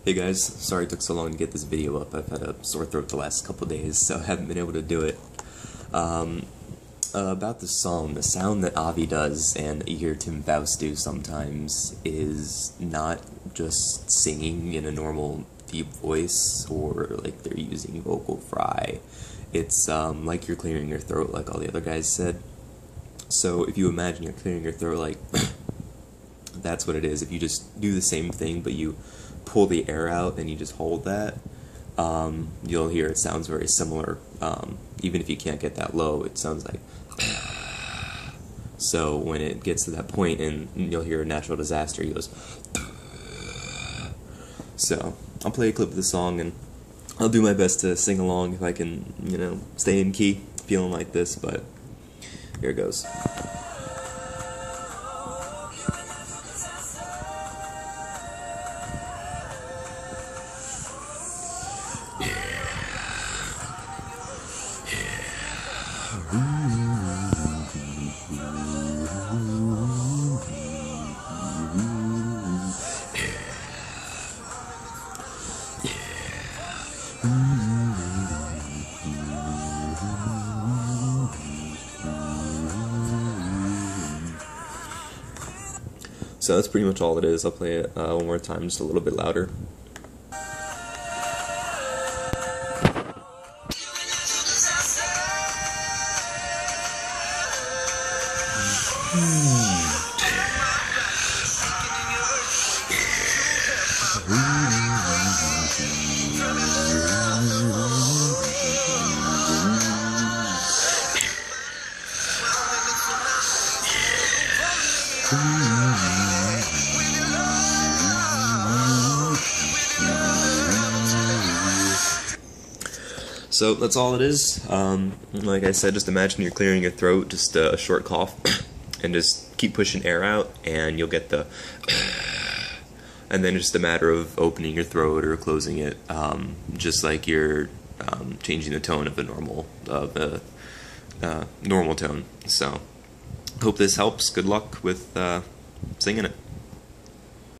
Hey guys, sorry it took so long to get this video up. I've had a sore throat the last couple days, so I haven't been able to do it. About the song, the sound that Avi does and you hear Tim Foust do sometimes is not just singing in a normal deep voice or like they're using vocal fry. It's like you're clearing your throat like all the other guys said. So if you imagine you're clearing your throat like that's what it is. If you just do the same thing but you pull the air out and you just hold that, you'll hear it sounds very similar. Even if you can't get that low, it sounds like so when it gets to that point and you'll hear a natural disaster, he goes so I'll play a clip of the song and I'll do my best to sing along if I can, you know, stay in key feeling like this, but here it goes. So that's pretty much all it is. I'll play it one more time, just a little bit louder. So that's all it is. Like I said, just imagine you're clearing your throat, just a short cough, and just keep pushing air out, and you'll get the and then just a matter of opening your throat or closing it, just like you're changing the tone of a normal tone. So hope this helps. Good luck with singing it.